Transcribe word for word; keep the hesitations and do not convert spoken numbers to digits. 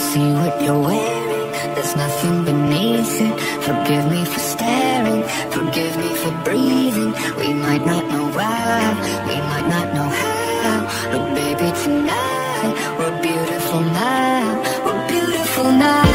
see what you're wearing, there's nothing beneath it. Forgive me for staring, forgive me for breathing. We might not know why, we might not know how, but baby tonight, we're beautiful now, we're beautiful now.